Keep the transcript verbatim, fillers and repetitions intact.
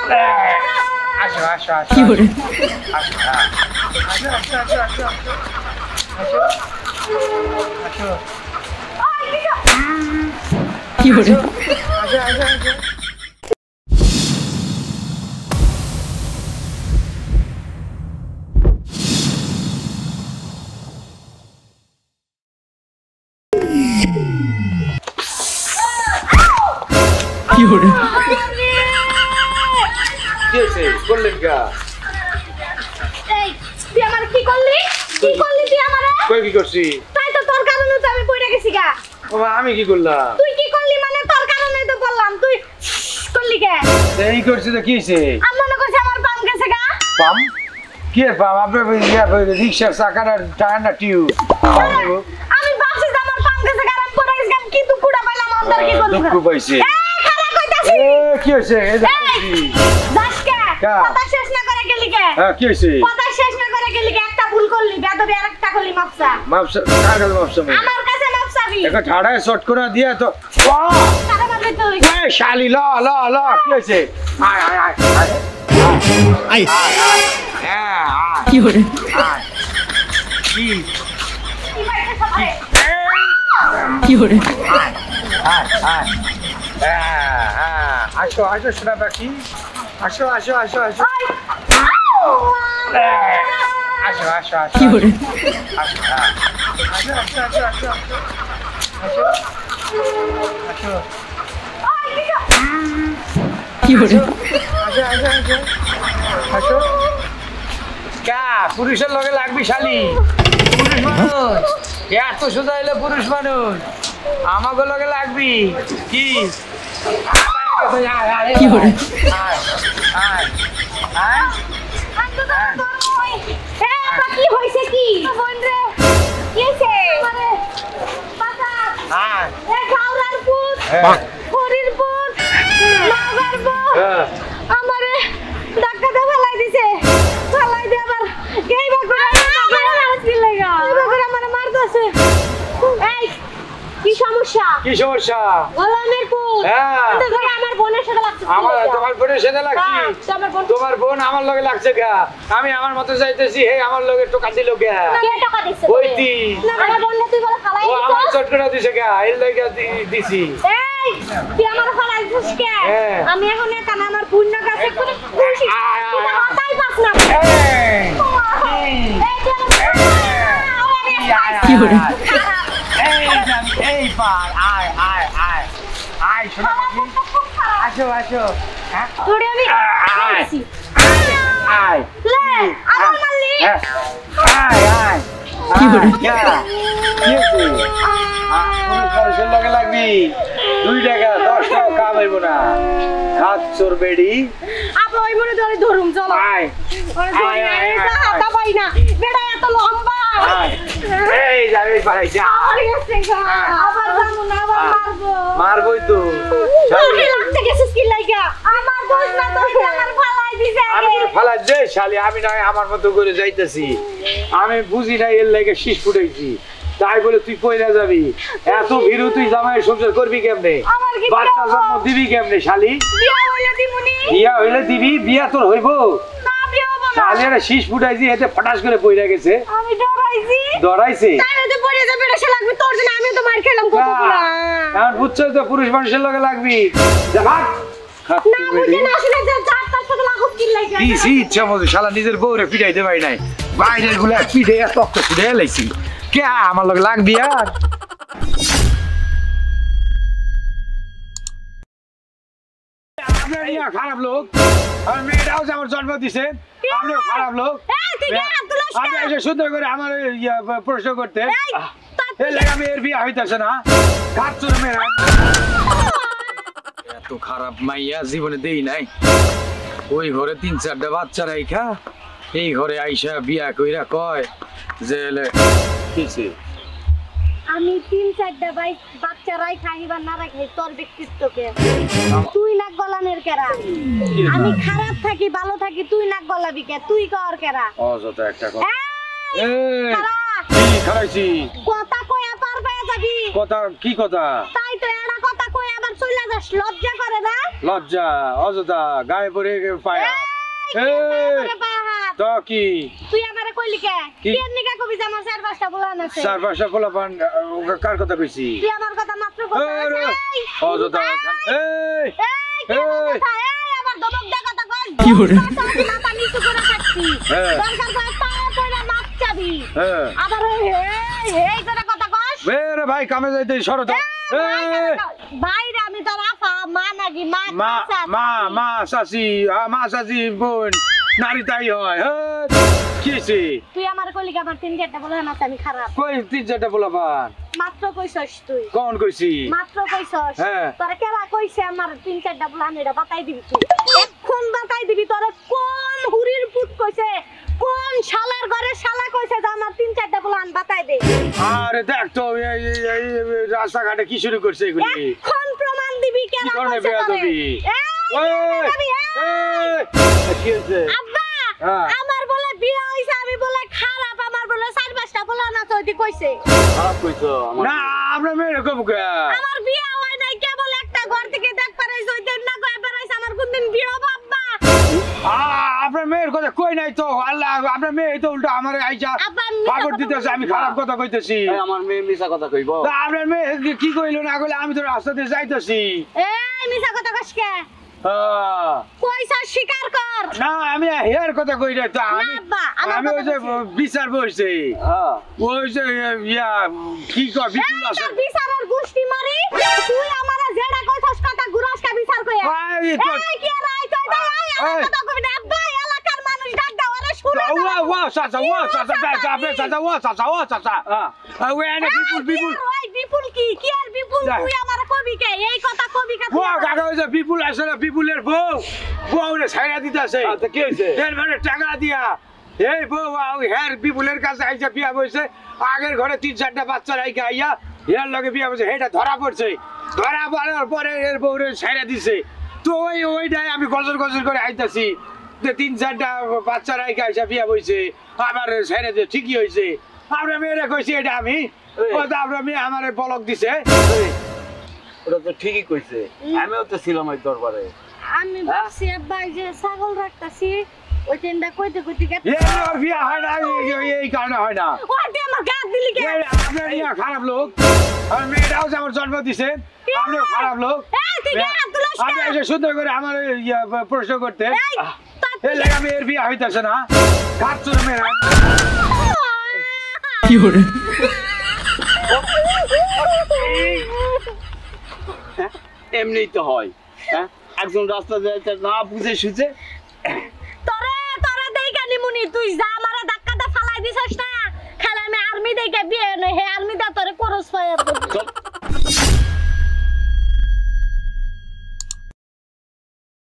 আসো আসো আসো কি করে আসো আসো আসো আসো আসো আসো আসো কি করে আসো আসো আসো কি করে কেসে করলেন কা এই তুই আমার কি করলি কি করলি তুই আমারে কই কি করছি তাই তো তোর কারণে তো আমি পড়ে গেছি গা বাবা আমি কি করলাম তুই কি করলি মানে তোর কারণে তো বললাম তুই করলি কে এই করছি তো কি হইছে আমি মনে করছি আমার পাম গেছে গা পাম কি পাম আপনার রিক্সার চাকার টায়ার না টিউ আমি ভাবছি যে আমার পাম গেছে গা আমি পড়ে গেছি কিন্তু কুড়া পাইলাম আমার কি করব দুঃখ পাইছে এই খারাপ কইতাছি এ কি হইছে এই দেখছি দাসকে কথা শেষ না করে গেলি কে হ্যাঁ কি হইছে কথা শেষ না করে গেলি কে একটা ভুল করলি বেদবি আরেকটা করলি মাপসা মাপসা কার কাছে মাপসা আমার কাছে মাপসাবি একটা ঠাড়ায় শর্ট করে দিয়া তো টাকা মারবে তুই এই শালি ল ল ল কি হইছে আয় আয় আয় আয় আই হ্যাঁ আয় কি করে আয় কি কি বাইরে সবাই কি করে আয় আয় আয় হ্যাঁ হ্যাঁ আসো আসো শোনা বাকি আসো আসো আসো আসো আসো আসো আসো কি করে আসো হ্যাঁ আসো আসো আসো আসো আসো আসো কি করে আসো আসো আসো আসো কা পুরুষের লগে লাগবি শালি পুরুষ মানুষ এত সোজা হইলে পুরুষ মানুষ আমাকে লগে লাগবি কি কি করে আয় আয় আয় কি হয়েছে কি বোন রে কি হয়েছে মানে পাতা আয় এ গাওরার পুত হরির পুত লাগার পুত আমারে ধাক্কা দে ফেলাই দিছে ফেলাই দে আবার এই বকরা কি লাগা এই বকরা আমারে মারতাছে এই কি সমস্যা কি সমস্যা গোলামের পুত হ্যাঁ তো ধরে আমার বোনের সাথে লাগছে আমার তোমার বোনের সাথে লাগছি তোমার বোন তোমার বোন আমার লগে লাগছে গা আমি আমার মতো যাইতেছি হে আমার লগে টোকা দিল গা কে টাকা দিছে ওইতি না আমার বোনকে তুই বলে ফালাই ও দিছ আমার চট করে দিছে গা এর লগে দিছি এই তুই আমার ফালাই দিছিস কে হ্যাঁ। আমি এখন একা না আমার বোন না কাছে করে খুশি তুই তো হাতাই পাস না এই এই তুই আমার কি করে এই জান এই পার আয় আয় আয় আয় শোনা বাকি আসো আসো হ্যাঁ তোরে আমি আয় দিছি আয় লে আমার মারলি হ্যাঁ আয় আয় কি করে? কি হয়েছে পুরুষের লগে লাগবি দুই টাকা দশ টাকা কামাইব না হাত চোর বেড়ি আপা ওই মনে ধরে ধরুম চলো আয় ওরে ধরে এটা হাতা পাই না বেটা এত লম্বা আয় এই যাবে পারাই যা আমার কাছে গা আবার জানো না আবার মারবো মারবই তো তোরে লাগতে গেছিস কি লাগা আমার দোষ না দোষ আমার ফালাই দিছে আমি তোরে ফালাই দে শালি আমি নয় আমার মতো করে যাইতেছি আমি বুঝি না এর লাগে শীষ ফুটাইছি তাই বলে তুই কইরা যাবি এত ভিড়ু তুই জামাই সংসার করবি কেমনে বাচ্চা জন্ম দিবি কেমনে শালি বিয়া হইলে দিমুনি বিয়া হইলে দিবি বিয়া তোর হইব না বিয়া হবো না শালি একটা শীষ ফুটাইছি এতে ফটাস করে পইরা গেছে আমি ডরাইছি ডরাইছে তাইলে তো পড়ে যাবে এটা সে লাগবে তোর জন্য আমি তো মার খেলাম কতগুলা এখন বুঝছো তো পুরুষ মানুষের লগে লাগবি যা ভাগ না বুঝে না আসলে যে চার তার সাথে লাগো কি লাগা দিছি ইচ্ছা মতো শালা নিজের বউরে পিটাইতে পারি নাই বাইরের গুলা পিঠে এত রক্ত ছুটে লাইছি কে আমার লগে লাগবি আর খারাপ লোক আর মেয়েটাও যে আমার জন্ম দিছে আপনিও খারাপ লোক আমি এসে সুন্দর করে আমার প্রশ্ন করতে এই লাগে আমি এর বিয়ে হইতেছে না খাচ্ছুর মেয়েরা এত খারাপ মাইয়া জীবনে দেই নাই ওই ঘরে তিন চারটা বাচ্চা রাইখা এই ঘরে আইসা বিয়া কইরা কয় যে কিছে আমি তিন চারটা ভাই বাচ্চারাই খাইবার না রাখাই তোর ব্যক্তিত্বকে তুই নাক গলানের কেরা আমি খারাপ থাকি ভালো থাকি তুই নাক গলাবি কে তুই কর কেরা অযথা একটা কথা এই কি খারাইছি কথা কইয়া পার পায়া যাবি কথা কি কথা তাই তো এরা কথা কই আবার চলে যাস লজ্জা করে না লজ্জা অযথা গায়ে পড়ে পায়া এই তো কি তুই আমারে কইলি কে কেন নিকা কবি যে আমার চার পাঁচটা বলান আছে চার পাঁচটা পোলাপান কার কথা কইছি তুই আমার কথা মাত্র কইছিস অযথা এই এই এই আবার দবক দা কথা কই কি করে মাথা নিচু করে থাকছি দরকার পড়ে পায়ে পড়ে মাপ চাবি আবার এই এই করে কথা কস বেরে ভাই কামে যাইতে শরত বাইরে আমি তোর আফা মা নাকি মা মা মা মা শাসি মা শাসি বোন নারী তাই হয় কিছে তুই আমার কলিকা আমার তিন চারটা বলে না আমি খারাপ কই তিন চারটা পোলাপান মাত্র কইছস তুই কোন কইছি মাত্র কইছস হ্যাঁ তোরা কেলা কইছে আমার তিন চারটা বলে আমি এটা বাতাই দিবি তুই এখন বাতাই দিবি তোরা কোন হুরির পুত কইছে কোন শালার ঘরে শালা কইছে যে আমার তিন চারটা বলে আন বাতাই দে আরে দেখ তো এই রাস্তাঘাটে কি শুরু করছে এগুলি এখন প্রমাণ দিবি কেন কি করবে বেয়াদবি এই কি হইছে আব্বা আমার বলে বিয়ে হইছে আমি বলে খারাপ আমার বলে চার পাঁচটা বলে না তো কইছে খারাপ কইছো না আমরা মেয়ে কব কে আমার বিয়ে হয় নাই কেবল একটা ঘর থেকে দেখ পারাইছ ওই দিন না কই পারাইছ আমার কোনদিন বিয়ে হবে আব্বা আপনার মেয়ের কথা কই নাই তো আল্লাহ আপনার মেয়ে তো উল্টা আমারে আইছা খবর দিতেছে আমি খারাপ কথা কইতেছি আমার মেয়ে মিছা কথা কইব আপনার মেয়ে কি কইলো না কইলে আমি তো রাস্তাতে যাইতেছি এই মিছা কথা কস কে হ্যাঁ পয়সা স্বীকার কর না আমি হেয়ার কথা কই না তো আমি আব্বা, আমার আমি ওই যে বিচার বইছে হ্যাঁ ওই যে ইয়া কি কর বিপুল আছে তোর বিচারের গুষ্টি মারি তুই আমারে যেটা কইছস কথা গুরাস কা বিচার কইয়া এই তো এই কি আর আই কই দাও আই কথা কইবি না আব্বা এলাকার মানুষ ডাক দাও আরে শুনে ওয়া ওয়া সাসা ওয়া সাসা সাসা আপনি সাসা ওয়া সাসা ওয়া সাসা হ্যাঁ ওই এনে বিপুল বিপুল ওই বিপুল কি কি আর বিপুল তুই আমারে কবি কে এই কথা কবি কা ওয়া কাকা ওই যে বিপুল আসলে বিপুলের বউ বউরে ছাইরা দিতেছে আচ্ছা কি হইছে এর মানে টাকা দিয়া এই বউ ওই হের বিপুলের কাছে আইসা বিয়া বইছে আগের ঘরে তিন চারটা বাচ্চা রাইখা আইয়া হের লগে বিয়া বইছে হেটা ধরা পড়ছে ধরা পড়ার পরে এর বউরে ছাইরা দিছে তো ওই ওইটাই আমি গজর গজর করে আইতাছি যে তিন চারটা বাচ্চা রাইখা আইসা বিয়া বইছে আবার ছাইরা দিয়ে ঠিকই হইছে আমরা মেয়েরা কইছি এটা আমি আপনার মেয়ে আমার বলক দিছে ওটা তো ঠিকই কইছে আমিও তো ছিলাম ওই দরবারে আমি ভাবছি আব্বা এই যে ছাগল রাখতাছি ওই টেন্ডা কইতে কইতে গেছে এই ওর বিয়া হয় না এই- এই কারণে হয় না ওই দে আমার গাছ দিলি কে এই আপনার ইয়া খারাপ লোক আর মেয়েটাও যে আমার জন্ম দিছে আপনিও খারাপ লোক এই তুই গাছ দিলস আপনি এসে সুন্দর করে আমার ইয়া প্রশ্ন করতে এই এই লেগা মেয়ের বিয়া হইতাছে না ঘাট চুরে মেয়ের কি করে এমনিই তো হয় হ্যাঁ একজন রাস্তা যাইতে না বুঝে সুঝে তোরে তোরে দেইকা নিমুনি তুই যা আমারে ধাক্কা দা ফালাই দিছস না খালি আমি আর্মি দেইকা বিয়ে নই হে আর্মি দা তোরে করস ফায়ার চল